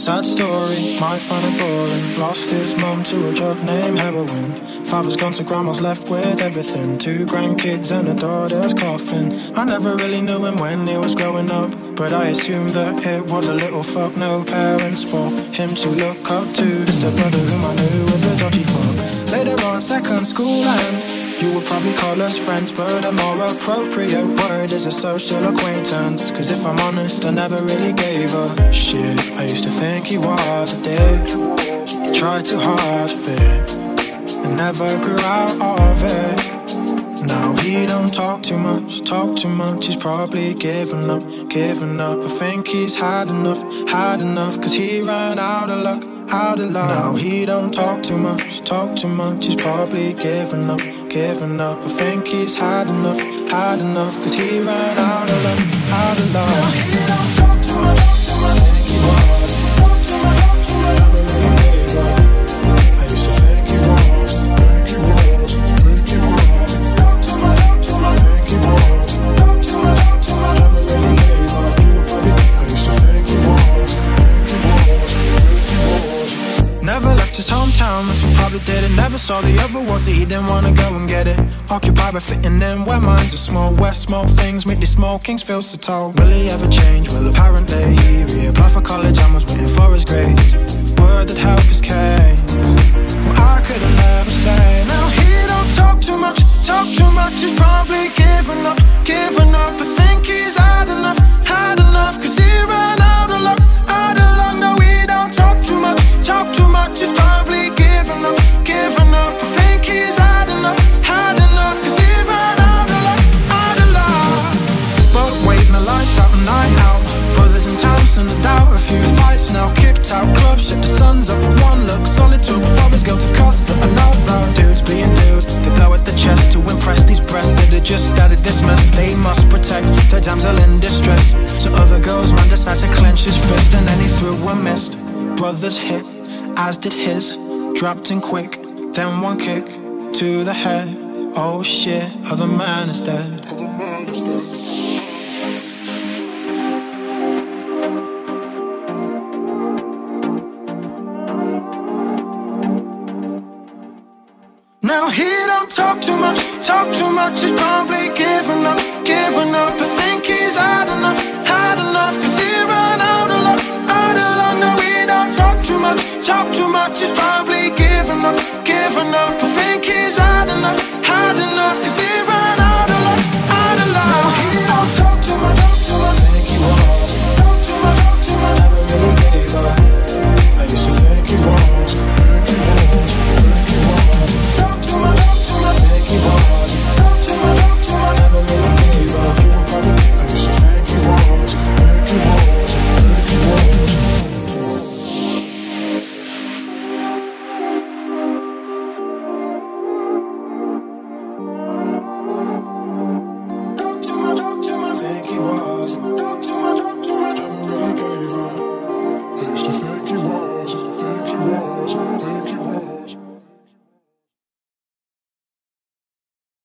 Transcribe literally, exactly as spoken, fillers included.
sad story, might find it boring. Lost his mum to a drug named heroin. Father's gone, so grandma's left with everything. Two grandkids and a daughter's coffin. I never really knew him when he was growing up, but I assumed that it was a little fuck. No parents for him to look up to. Just a brother whom I knew was a dodgy fuck. Later on, second school, and you would probably call us friends, but a more appropriate word is a social acquaintance. Cause if I'm honest, I never really gave a shit. I used to think he was a dick, tried too hard to fit, and never grew out of it. Now he don't talk too much, talk too much. He's probably given up, given up. I think he's had enough, had enough. Cause he ran out of luck, out of luck. Now he don't talk too much, talk too much. He's probably given up, given up. I think he's had enough, had enough. Cause he ran out of luck, out of luck. Now he don't talk too much, too much. I think he was, talk too much, talk too much. Never really gave up. I used to think he was, think he was, think he was. Talk too much, talk too much. I think he was, talk too much, talk too much. Never really gave up. You were probably, I used to think he was, think he was, think he was. Never left his hometown, that's what probably did it. Never saw the other ones that he didn't wanna go and get it. Occupied by fitting in where minds are small. Where small things make these small kings feel so tall. Will he ever change? Well, apparently he reapplied for college and was waiting for his grades. Word that help his case, well, I could've never say. Now he don't talk too much, talk too much. He's probably given up, given up. I think he's had enough, had enough. Cause he ran out of luck, out of luck. No, he don't talk too much, talk too much. He's probably given up, given up. I think he's had enough, had enough. Cause he ran out of luck, out of luck. But wait, my lights out, night out. Brothers in Thompson, I doubt a few fights now. Kicked out clubs, shit the sun's up. One look, solid took from his guilty causes. I know though, dudes being dudes, they blow at the chest to impress these breasts that are just started dismissed. They must protect their damsel in distress. So other girls, man decides to clench his fist, and then he threw a missed. Brothers hit, as did his, dropped in quick, then one kick to the head. Oh shit, other man is dead. Other man is dead. Now he don't talk too much, talk too much. He's probably given up, given up. I think he's had enough, had enough. Cause he ran out of luck, out of luck. Now he don't talk too much, talk too much. He's probably given up, given up. I think he's had enough, had enough. Cause he ran